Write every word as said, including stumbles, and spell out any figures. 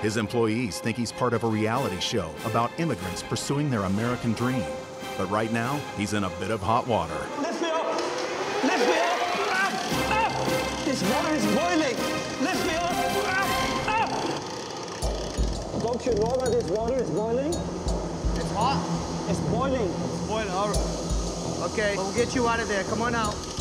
His employees think he's part of a reality show about immigrants pursuing their American dream. But right now, he's in a bit of hot water. Lift me up! Lift me up! Ah! Ah! This water is boiling! Lift me up! Ah! Ah! Don't you know that this water is boiling? It's hot? It's boiling. It's boiling, all right. Okay, we'll get you out of there. Come on out.